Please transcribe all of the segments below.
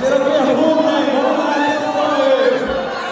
Terceira pergunta, hein? Vamos lá, atenção aí.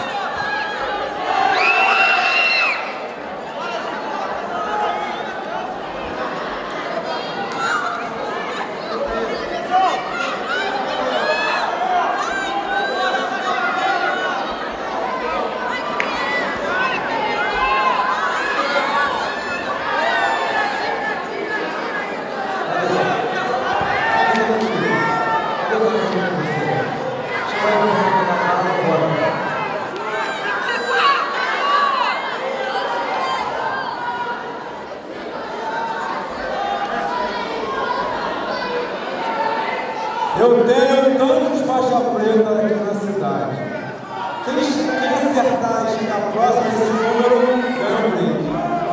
Eu tenho tantos faixa preta aqui na cidade. Quem acertar a próxima desse número, ganha um brinde.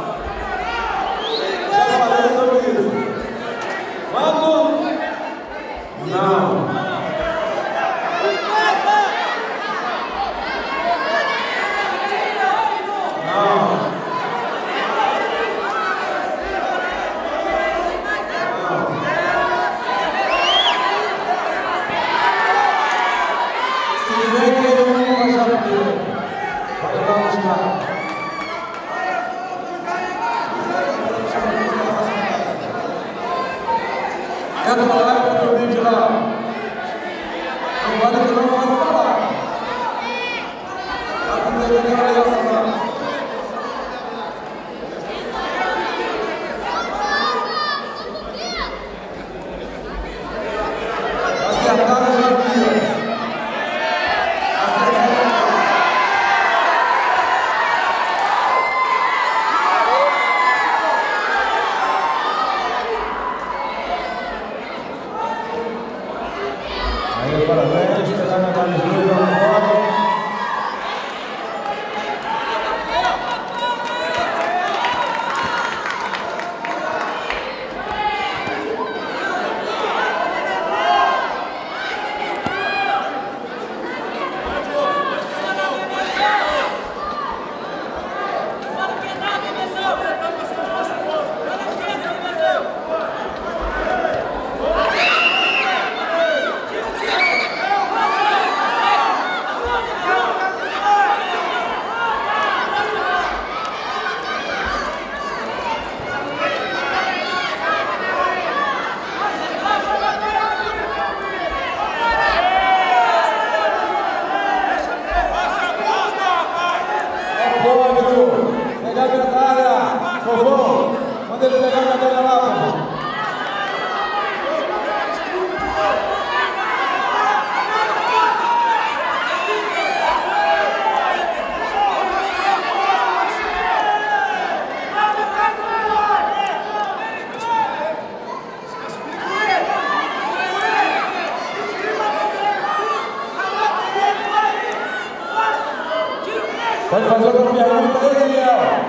Já falei sobre isso. Quanto? Não. Entra lá e põe o vídeo lá. Não vale que não vai falar. Tá com medo de essa lá. Acertaram já aqui. Aí, parabéns, pegar na medalha de ouro na roda. Pegar a medalha, Fofão, manda ele pegar a medalha lá, Fofão. Pode fazer outra pergunta aí, Daniel.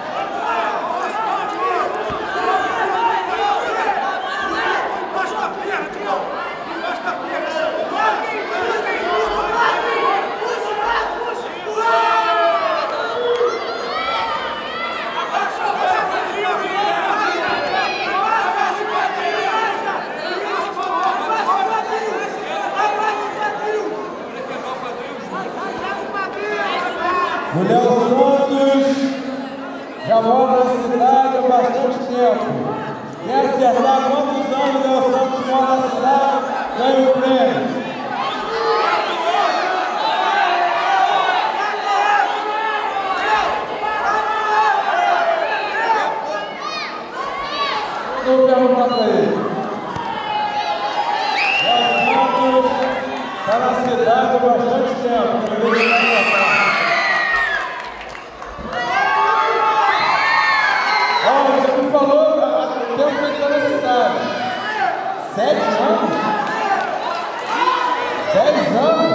O Léo Santos já mora na cidade há bastante tempo. Quer acertar quantos anos o Léo Santos mora na cidade? Ganha o prêmio. Eu vou perguntar para ele. Léo Santos está na cidade há bastante tempo. Você me falou o tempo que ele está na cidade. 7 anos? 10 anos?